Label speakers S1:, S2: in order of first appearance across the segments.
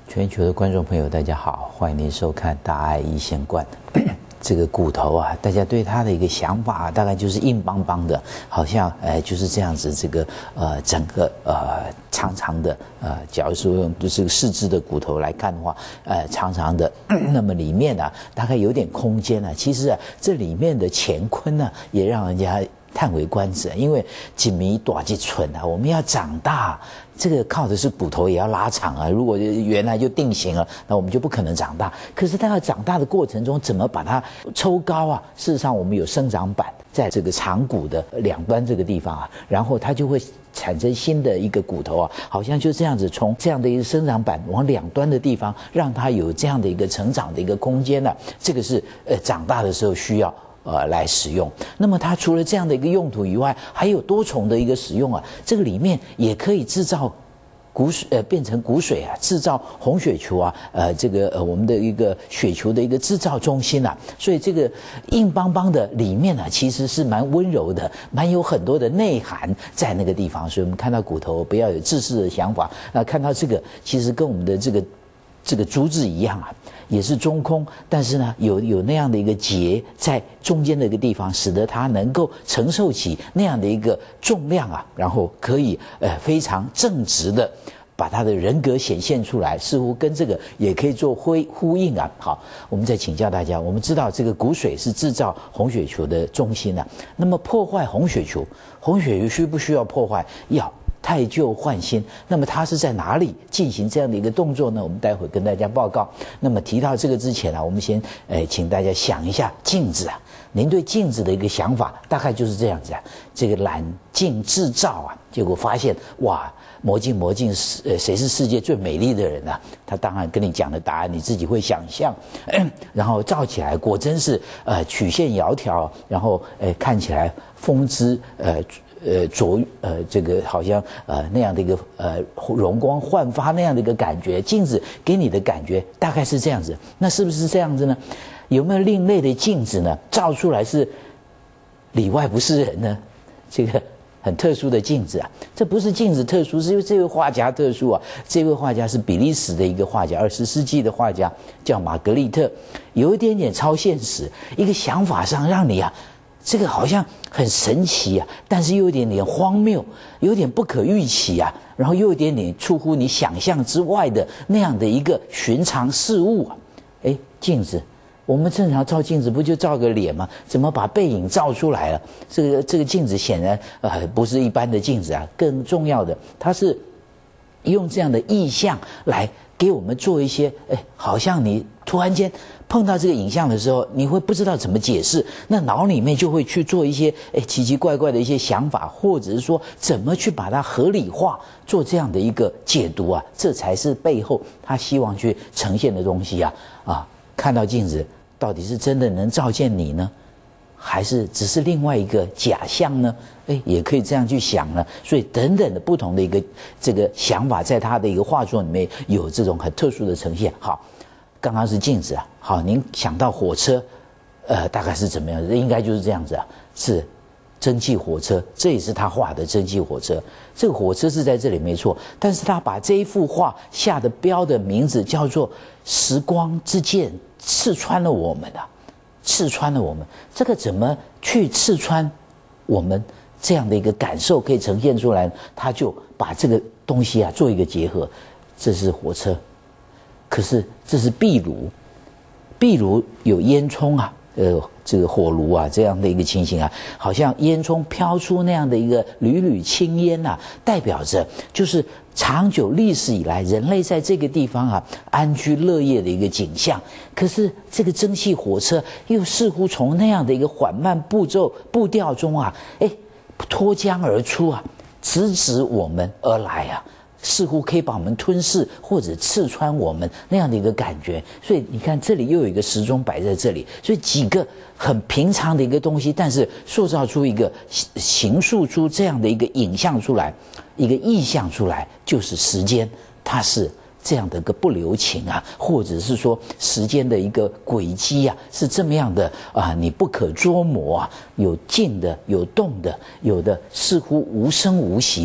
S1: 全球的观众朋友，大家好，欢迎您收看《大爱一线观》。这个骨头啊，大家对它的一个想法、大概就是硬邦邦的，好像就是这样子。这个整个长长的假如说用就是四肢的骨头来看的话，长长的，那么里面啊大概有点空间啊。其实啊，这里面的乾坤呢、也让人家叹为观止，因为几米短几寸啊，我们要长大，这个靠的是骨头也要拉长啊。如果原来就定型了，那我们就不可能长大。可是它要长大的过程中，怎么把它抽高啊？事实上，我们有生长板在这个长骨的两端这个地方啊，然后它就会产生新的一个骨头啊，好像就这样子从这样的一个生长板往两端的地方，让它有这样的一个成长的一个空间呢、这个是长大的时候需要。来使用。那么它除了这样的一个用途以外，还有多重的一个使用啊。这个里面也可以制造骨水，变成骨水啊，制造红血球啊，我们的一个血球的一个制造中心啊。所以这个硬邦邦的里面啊，其实是蛮温柔的，蛮有很多的内涵在那个地方。所以我们看到骨头，不要有自私的想法。看到这个，其实跟我们的这个竹子一样啊，也是中空，但是呢，有那样的一个结在中间的一个地方，使得它能够承受起那样的一个重量啊，然后可以非常正直的把他的人格显现出来，似乎跟这个也可以做呼应啊。好，我们再请教大家，我们知道这个骨髓是制造红血球的中心啊，那么破坏红血球需不需要破坏？要。太旧换新，那么它是在哪里进行这样的一个动作呢？我们待会跟大家报告。那么提到这个之前啊，我们先请大家想一下镜子啊，您对镜子的一个想法大概就是这样子啊。这个揽镜制造啊，结果发现哇，魔镜谁是世界最美丽的人啊？他当然跟你讲的答案你自己会想象，然后照起来果真是曲线窈窕，然后看起来风姿这个好像那样的一个容光焕发那样的一个感觉，镜子给你的感觉大概是这样子。那是不是这样子呢？有没有另类的镜子呢？照出来是里外不是人呢？这个很特殊的镜子啊，这不是镜子特殊，是因为这位画家特殊啊。这位画家是比利时的一个画家，20世纪的画家，叫玛格丽特，有一点点超现实，一个想法上让你啊。这个好像很神奇啊，但是又有点点荒谬，有点不可预期啊，然后又有点点出乎你想象之外的那样的一个寻常事物啊。镜子，我们正常照镜子不就照个脸吗？怎么把背影照出来了？这个镜子显然不是一般的镜子啊，更重要的，它是用这样的意象来给我们做一些好像你突然间碰到这个影像的时候，你会不知道怎么解释，那脑里面就会去做一些奇奇怪怪的一些想法，或者是说怎么去把它合理化，做这样的一个解读啊，这才是背后他希望去呈现的东西啊。看到镜子到底是真的能照见你呢，还是只是另外一个假象呢？也可以这样去想呢。所以等等的不同的一个这个想法，在他的一个画作里面有这种很特殊的呈现。好，刚刚是镜子啊。好，您想到火车，大概是怎么样？应该就是这样子啊，是蒸汽火车，这也是他画的蒸汽火车。这个火车是在这里没错，但是他把这一幅画下的标的名字叫做“时光之剑刺穿了我们”啊。刺穿了我们，这个怎么去刺穿我们这样的一个感受可以呈现出来？他就把这个东西啊做一个结合。这是火车，可是这是壁炉，壁炉有烟囱啊，这个火炉啊，这样的一个情形啊，好像烟囱飘出那样的一个缕缕青烟啊，代表着就是长久历史以来人类在这个地方啊安居乐业的一个景象。可是这个蒸汽火车又似乎从那样的一个缓慢步调中啊，脱缰而出啊，直指我们而来啊。似乎可以把我们吞噬或者刺穿我们那样的一个感觉。所以你看这里又有一个时钟摆在这里，所以几个很平常的一个东西，但是塑造出一个形塑出这样的一个影像出来，一个意象出来，就是时间，它是这样的一个不留情啊，或者是说时间的一个轨迹啊，是这么样的啊，你不可捉摸啊，有静的，有动的，有的似乎无声无息的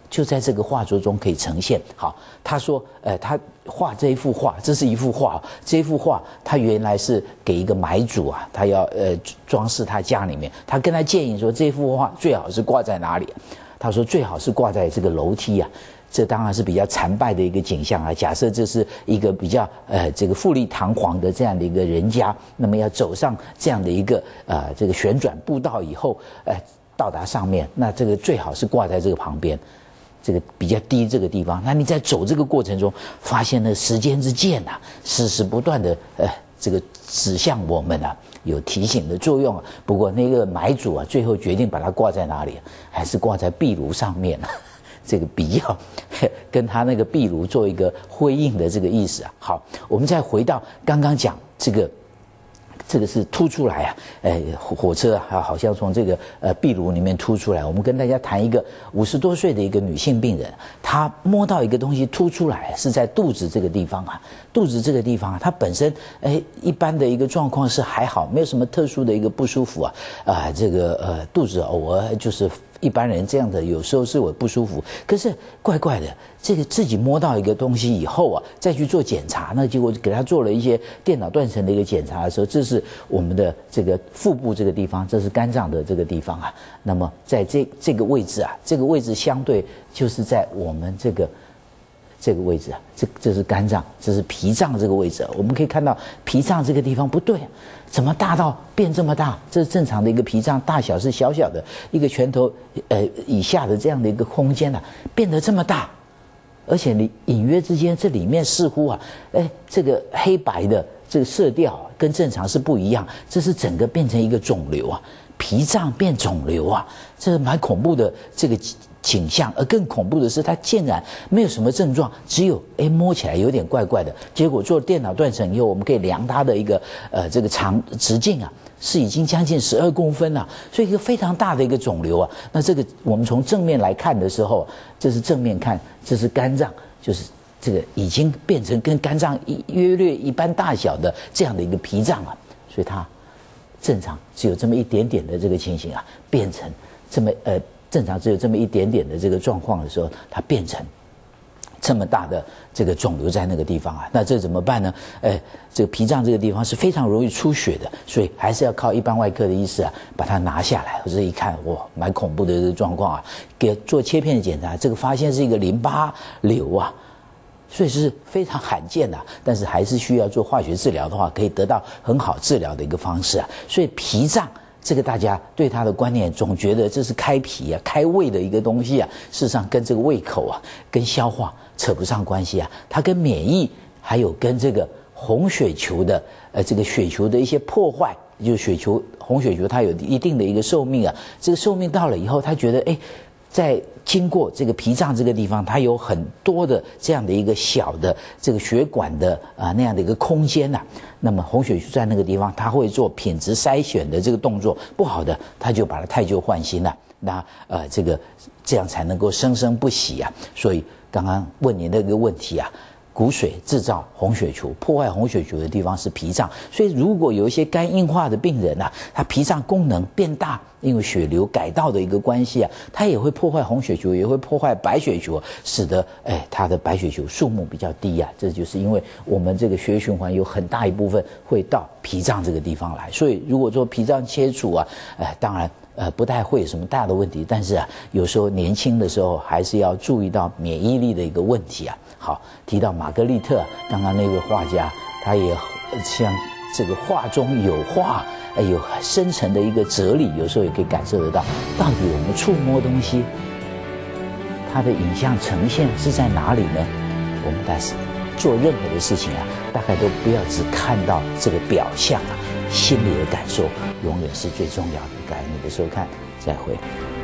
S1: 就在这个画作中可以呈现。好，他说，他画这一幅画，这是一幅画，这幅画他原来是给一个买主啊，他要装饰他家里面，他跟他建议说，这幅画最好是挂在哪里？他说最好是挂在这个楼梯啊。这当然是比较残败的一个景象啊。假设这是一个比较这个富丽堂皇的这样的一个人家，那么要走上这样的一个这个旋转步道以后，到达上面，那这个最好是挂在这个旁边，这个比较低这个地方。那你在走这个过程中，发现呢时间之箭啊，时时不断的这个指向我们啊，有提醒的作用啊。不过那个买主啊，最后决定把它挂在哪里，还是挂在壁炉上面啊。这个比较跟他那个壁炉做一个呼应的这个意思啊。好，我们再回到刚刚讲这个是凸出来啊，火车啊，好像从这个壁炉里面凸出来。我们跟大家谈一个50多岁的一个女性病人，她摸到一个东西凸出来，是在肚子这个地方啊。肚子这个地方啊，她本身一般的一个状况是还好，没有什么特殊的一个不舒服啊。这个肚子偶尔就是一般人这样的，有时候是我不舒服，可是怪怪的，这个自己摸到一个东西以后啊，再去做检查，那结果给他做了一些电脑断层的一个检查的时候，这是我们的这个腹部这个地方，这是肝脏的这个地方啊。那么在这个位置啊，这个位置相对就是在我们这个位置啊，这是肝脏，这是脾脏这个位置啊。我们可以看到脾脏这个地方不对，怎么大到变这么大？这是正常的一个脾脏大小是小小的一个拳头以下的这样的一个空间啊，变得这么大，而且你隐约之间这里面似乎啊，这个黑白的这个色调跟正常是不一样，这是整个变成一个肿瘤啊，脾脏变肿瘤啊，这是蛮恐怖的这个倾向。而更恐怖的是，它竟然没有什么症状，只有摸起来有点怪怪的。结果做电脑断层以后，我们可以量它的一个这个直径啊，是已经将近12公分了，所以一个非常大的一个肿瘤啊。那这个我们从正面来看的时候，这是正面看，这是肝脏，就是这个已经变成跟肝脏约略一般大小的这样的一个脾脏啊，所以它正常只有这么一点点的这个情形啊，变成这么正常只有这么一点点的这个状况的时候，它变成这么大的这个肿瘤在那个地方啊，那这怎么办呢？这个脾脏这个地方是非常容易出血的，所以还是要靠一般外科的医师啊把它拿下来。我这一看，哇，蛮恐怖的这个状况啊，给做切片的检查，这个发现是一个淋巴瘤啊。所以是非常罕见的，但是还是需要做化学治疗的话，可以得到很好治疗的一个方式啊。所以脾脏这个大家对它的观念总觉得这是开脾啊、开胃的一个东西啊，事实上跟这个胃口啊、跟消化扯不上关系啊，它跟免疫还有跟这个红血球的这个血球的一些破坏，就是红血球它有一定的一个寿命啊，这个寿命到了以后，他觉得在经过这个脾脏这个地方，它有很多的这样的一个小的这个血管的那样的一个空间啊。那么红血球在那个地方，它会做品质筛选的这个动作，不好的它就把它汰旧换新了。那这样才能够生生不息啊。所以刚刚问你那个问题啊。骨髓制造红血球，破坏红血球的地方是脾脏，所以如果有一些肝硬化的病人啊，他脾脏功能变大，因为血流改道的一个关系啊，它也会破坏红血球，也会破坏白血球，使得它的白血球数目比较低啊。这就是因为我们这个血液循环有很大一部分会到脾脏这个地方来，所以如果做脾脏切除啊，当然不太会有什么大的问题，但是啊，有时候年轻的时候还是要注意到免疫力的一个问题啊。好，提到玛格丽特，刚刚那位画家，他也像这个画中有画，有深层的一个哲理，有时候也可以感受得到，到底我们触摸东西，它的影像呈现是在哪里呢？我们但是做任何的事情啊，大概都不要只看到这个表象啊，心里的感受永远是最重要的。感谢你的收看，再会。